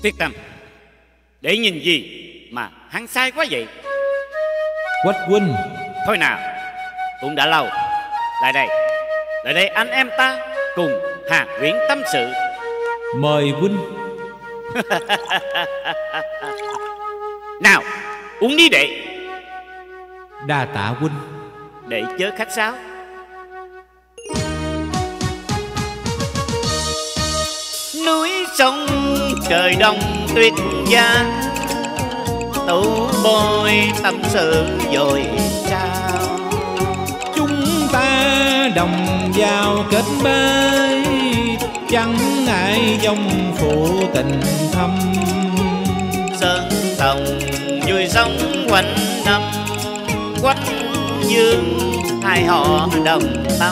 Thiết Tâm, để nhìn gì mà hắn sai quá vậy? Quách huynh. Thôi nào, cũng đã lâu. Lại đây anh em ta cùng Hàn Huyễn tâm sự. Mời huynh. Nào, uống đi đệ. Đa tạ huynh. Để chớ khách sáo. Núi sông trời đông tuyết giá, tủ bôi tâm sự dồi sao. Chúng ta đồng vào kết bê, chẳng ai dòng phụ tình thâm. Sơn Tòng vui sống quanh năm, Quách Dương hai họ đồng tâm.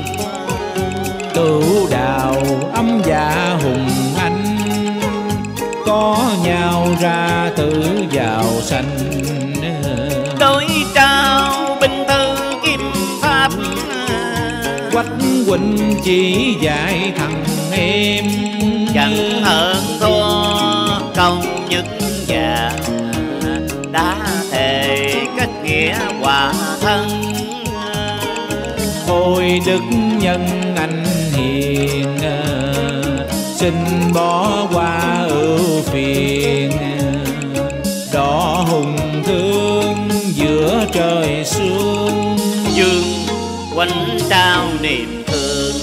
Tửu đào âm dạ hùng anh, có nhau ra tử vào sanh. Đối trao binh thư kim pháp, Quách huynh chỉ dạy thằng em. chẳng hơn thua công nhất già, đã thề kết nghĩa hòa thân. Thôi đức nhân anh hiền, xin bỏ qua ưu phiền. Đỏ hùng thương giữa trời sương, Dương quanh trao niềm thương.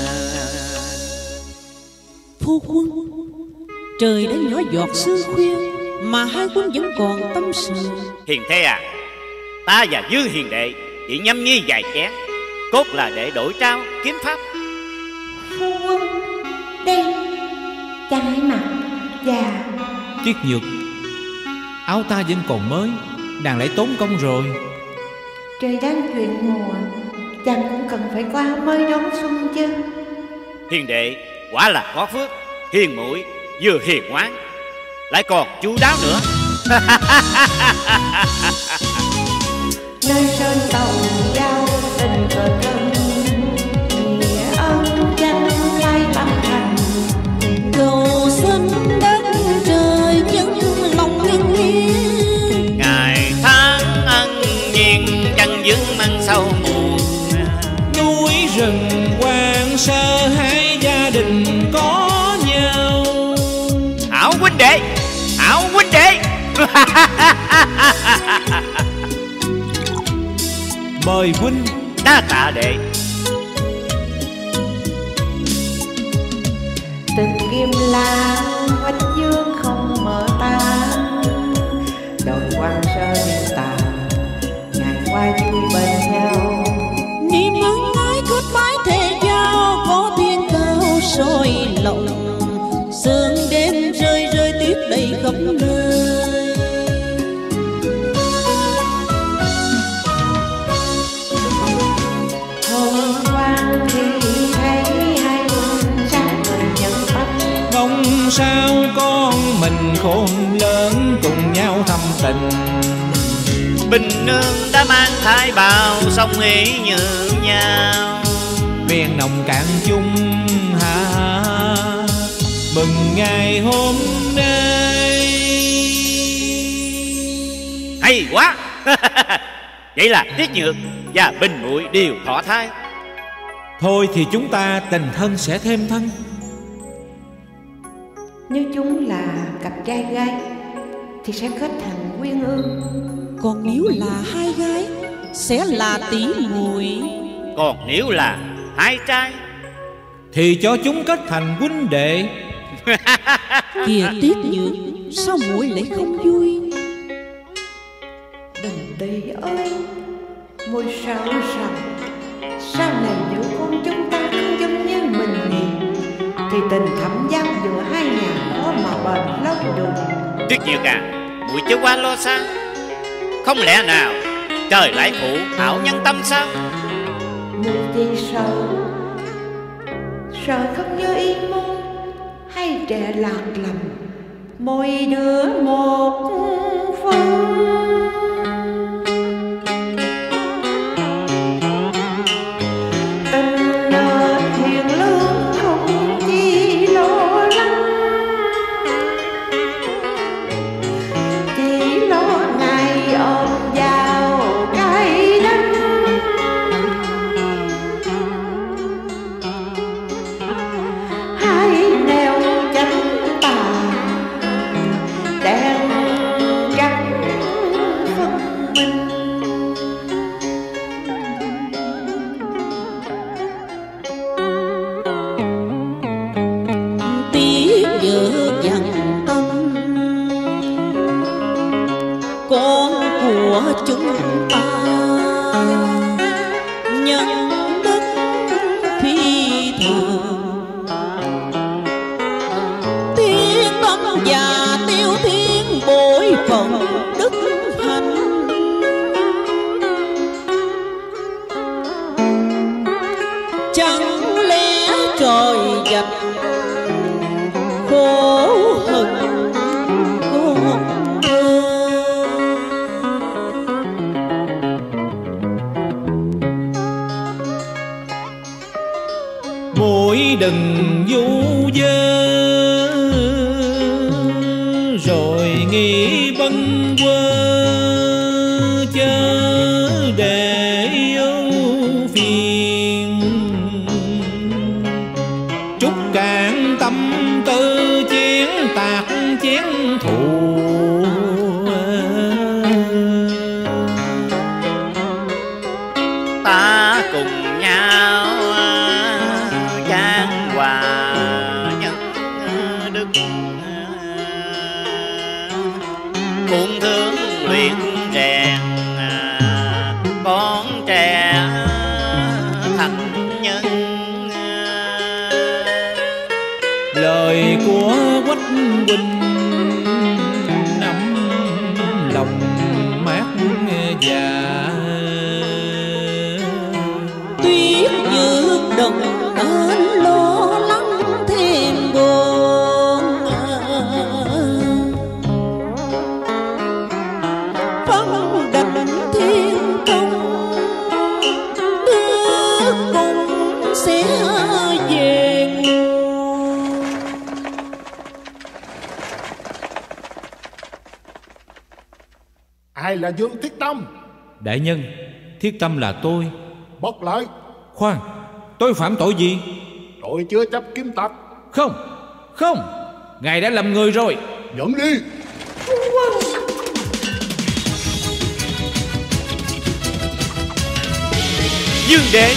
Phu quân, trời đã nhỏ giọt sương khuya mà hai quân vẫn còn tâm sự. Hiền thế à, ta và Dư hiền đệ chỉ nhâm nhi vài chén, cốt là để đổi trao kiếm pháp. Phu quân, đây chàng hãy mặc. Và Triết Nhược, áo ta vẫn còn mới, nàng lại tốn công rồi. trời đang chuyển mùa, chàng cũng cần phải có áo mới đón xuân chứ. Hiền đệ quả là có phước, hiền muội vừa hiền ngoan lại còn chu đáo nữa. Nơi sơn tàu giao tình cờ cân, nghĩa ân danh lai tâm thành. Cầu xin đất trời những lòng linh hiến, Ngày tháng ân nhiên chẳng vướng mang sâu buồn. Núi rừng quan sơ hai gia đình có nhau. Hảo huynh đệ, hảo huynh đệ. Mời huynh. Đa tạ đệ. Tình kim lan Quách Dương không mở tan, đồi quan sơ nhân tàn ngày qua vui bên nhau. niềm ân ái kết mãi thề giao, có thiên cao soi lòng. Sương đêm rơi rơi tuyết đầy khắp nơi, Hôm qua khi thấy hai quân sáng người nhận tâm, Không sao con mình khôn lớn cùng nhau thâm tình. Bình nương đã mang thai bào song hỷ như nhau. Ven nồng cạn chung ha, mừng ngày hôm nay. Hay quá. Vậy là Tiết Nhược và Bình muội đều thọ thai. Thôi thì chúng ta tình thân sẽ thêm thân. nếu chúng là cặp trai gái thì sẽ kết thành quyên ương. còn nếu là hai gái sẽ là tỷ muội. Còn nếu là hai trai Thì cho chúng kết thành huynh đệ. Kìa Tiết Nhược, sao muội lại không vui? Đình Tỳ ơi, muội sợ rằng sau này giữa con chúng ta không giống như mình nhỉ, thì tình thâm giao giữa hai nhà khó mà bền lâu được. Tiết Nhược à, muội chớ quá lo xa. Không lẽ nào trời lại phụ hảo nhân tâm sao? Muội chỉ sợ không như ý muốn, hay trẻ lạc lầm mỗi đứa một phương. Tình nợ hiền lương không chi lo lắng, chúng ta nhân đức phi thường, thiên tâm và tiêu thiên bội phận đức hạnh. Chẳng lẽ trời dạch khổ hận con thơ. Muội đừng vu vơ rồi nghĩ bâng quơ, chớ để ưu phiền. Trúc cạn tâm tư chén tạc chén thù, ta cùng nhau chan hòa nhân đức, cùng thương luyện rèn con trẻ thành nhân. lời của Quách huynh ấm lòng mát già. Tuyết nhược đừng nên lo lắng thêm buồn, phân định thiên công nước cũng sẽ về nguồn. Ai là Dương Thiết Tâm? Đại nhân, Thiết Tâm là tôi. Bật lại. Khoan, tôi phạm tội gì? Tội chưa chấp kiếm tặc. Không, không, ngài đã làm người rồi. Nhận đi. Dương đệ.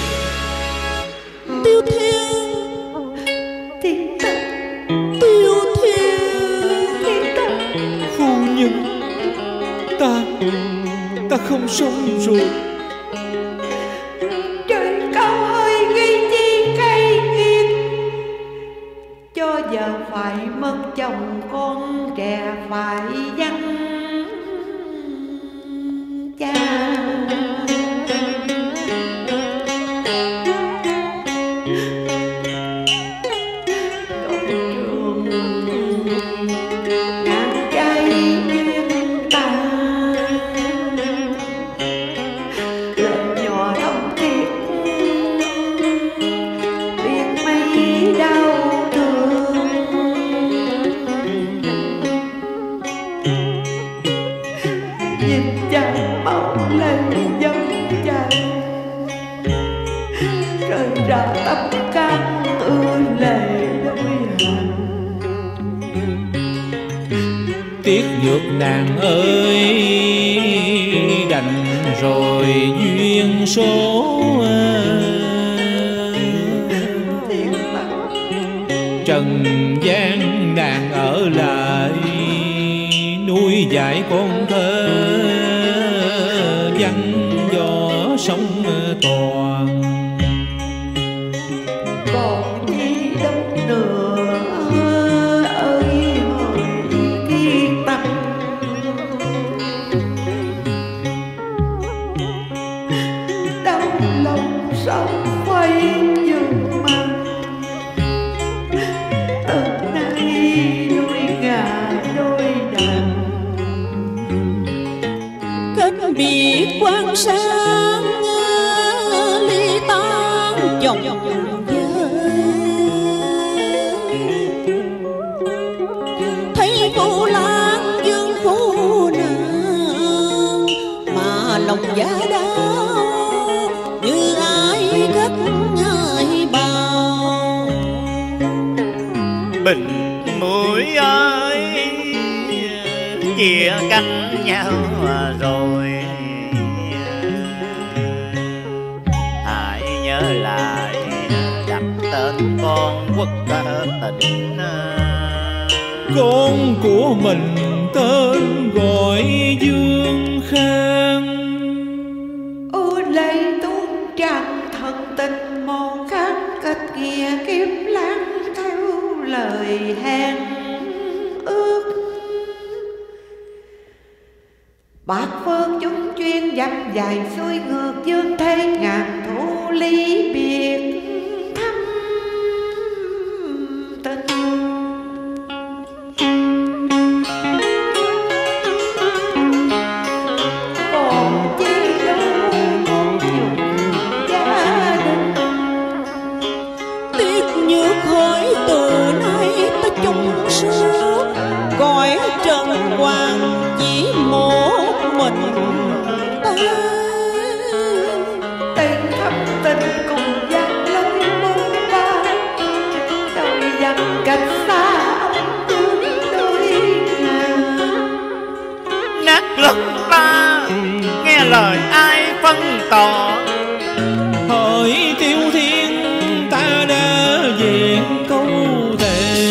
Tiêu thiên, Thiên Tâm, tiêu thiên, Thiên Tâm. Phu nhân, ta không sống rồi. Trời cao ơi, nghi chi cay nghiệt, cho vợ phải mất chồng, con trẻ phải vắng cha. Đội trường ngàn trái duyên ta, lời nhỏ lòng thiệt biết mấy đau thương. Nhìn chàng mong lên dâm chàng, rơi ra tâm can ưa lệ đôi hành. Tiếc nhược nàng ơi, đành rồi duyên số. Thiên Tâm, Trần gian nàng ở lại, nuôi dạy con thơ văn võ sống toàn. còn chi đâu nữa ơi hỡi Thiên Tâm. Đau lòng sao quay dừng mặt, từ nay đôi gà đôi đàn. kết biệt quan sang ly tan chồng thấy cô lang dương phu nàng mà lòng giá đau như ai cất ai bao. Bình mũi ơi, chia cánh nhau rồi, hãy nhớ lại đặt tên con quốc tình. Con của mình tên gọi Dương Khang. Lấy tuôn trăng thân tình một khăn kết nghĩa kiếm lãng theo lời hẹn ước. Bát phương chúng chuyên dập dài xuôi ngược dương thế ngàn thu ly biệt thăm tình. Còn chi đâu con dùng gia đình. Tiếc nhược hỏi từ nay ta chung số, cõi trần hoàng chỉ một mình ta. Tình thâm tình cùng dắt lối muôn ba, đôi dặn cách xa ông tương đôi ngàn. Nát lòng ta nghe lời ai phân tỏ, Hỡi Tiêu Thiên ta đã về câu thề.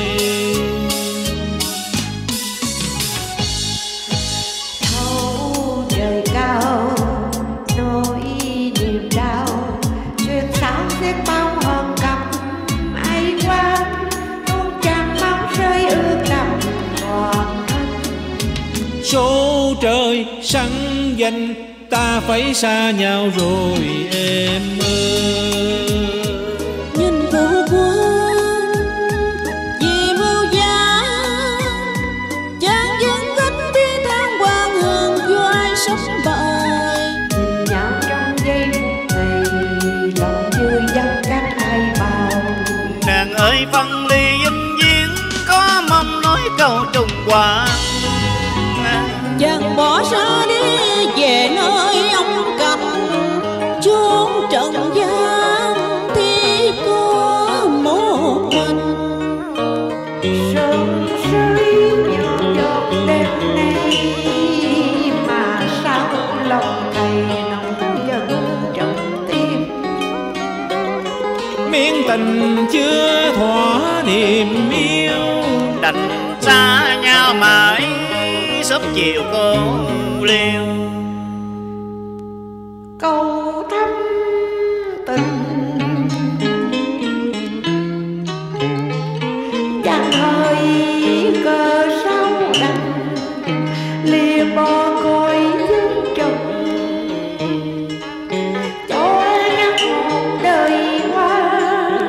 Thấu trời cao nỗi niềm đau, chuyện sao xiết bao hòn cặp ai qua, tuôn tràn máu rơi ướt đẫm toàn thân. Số trời sẵn danh ta phải xa nhau rồi em ơi. Nhìn phụ quân vì mưu giá, chàng dân gánh đi tháng hoàng hương doai sắp bài. Nhìn nhau trong giây phút này, lòng như dâng cách ai bao. nàng ơi phân ly vinh viễn có mong nói câu trùng hoàng. Chàng bỏ xa đi về nơi ông cầm, chốn trần gian thì có một mình. Sớm rơi như giọt đêm nay, mà sao lòng thầy nóng dần trong tim. Miếng tình chưa thỏa niềm yêu, Đành xa nhau mãi sớm chiều cô liêu. Cầu thăm tình chẳng hơi cờ sâu đành, lìa bò cõi dương trần, cho ngắt một đời hoa.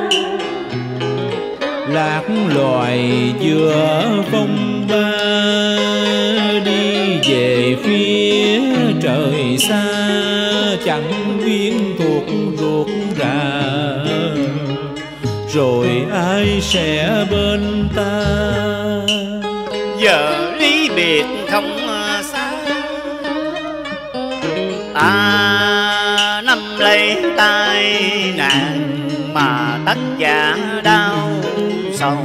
lạc loài giữa phong ba, đi về phía trời xa, chẳng biết thuộc ruột rà, rồi ai sẽ bên ta. Giờ ly biệt không xa, ta nắm lấy tai nạn mà tất cả đau sầu.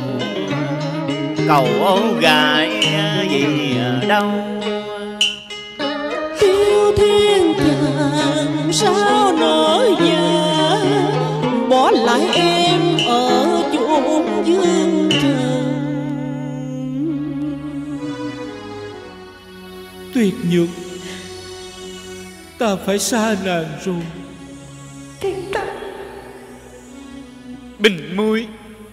Cầu ô gái gì đâu, Tiêu Thiên chàng sao nỡ già, bỏ lại em ở chốn dương trần. Tuyệt Nhược, ta phải xa nàng rồi. Thiên Tâm, Bình Muội,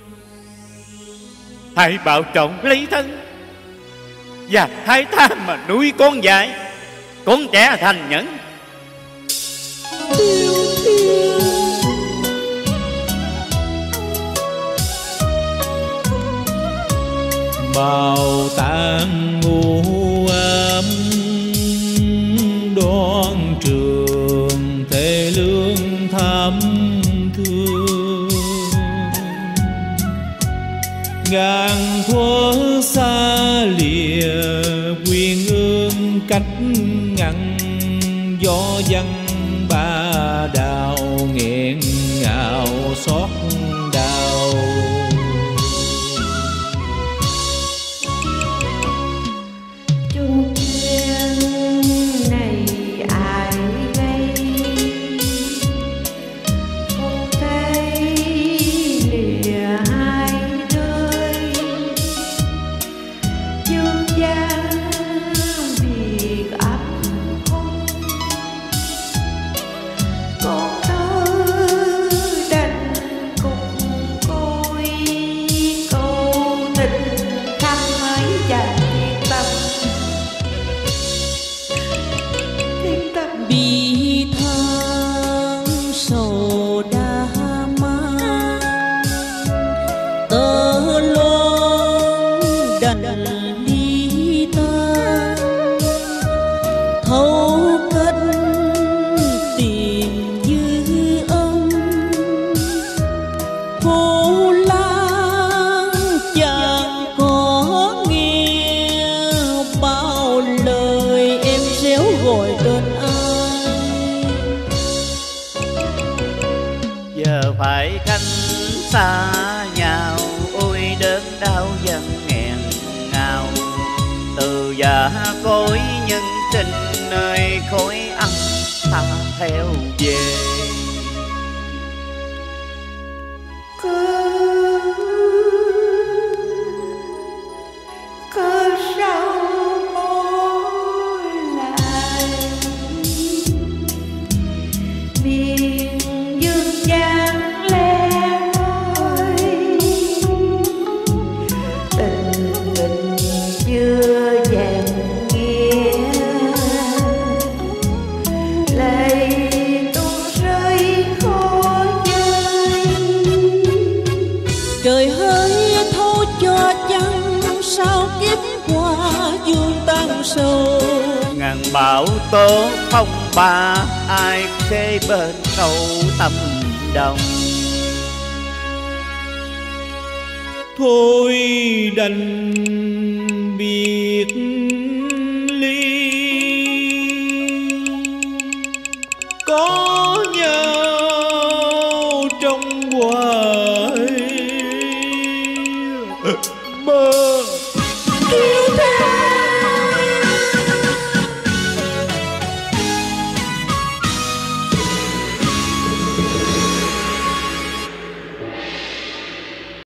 hãy bảo trọng lấy thân và hãy tha mà nuôi con dại, con trẻ thành nhẫn. Tiêu Thiên Màu tàn u ám đoan trường, thê lương thắm thương. Ngàn thuở xa lìa, quyên ương cách ngăn, gió văng ba đào nghẹn ngào xót đau. chung duyên này ai gây, không thấy lìa hai đôi. Dương gian sầu đã mang, tơ loan đành ly ta thấu cách tìm dư âm. Phố Lan chẳng có nghe bao lời em réo gọi tên ai. Giờ phải cánh xa nhau, ôi đớn đau dần nghẹn ngào. Từ già cối nhân tình nơi khói âm ta theo về. Cứ sao mối lại miền dương gian le loi, tình mình chưa vẹn nghĩa, lệ tuôn rơi khó vơi. Trời hỡi thấu cho chăng sao kiếp qua dương tăng sầu. Ngàn bão tố phong ba ai kế bên câu tâm đồng. Thôi đành biệt ly, có nhau trong hoài mơ.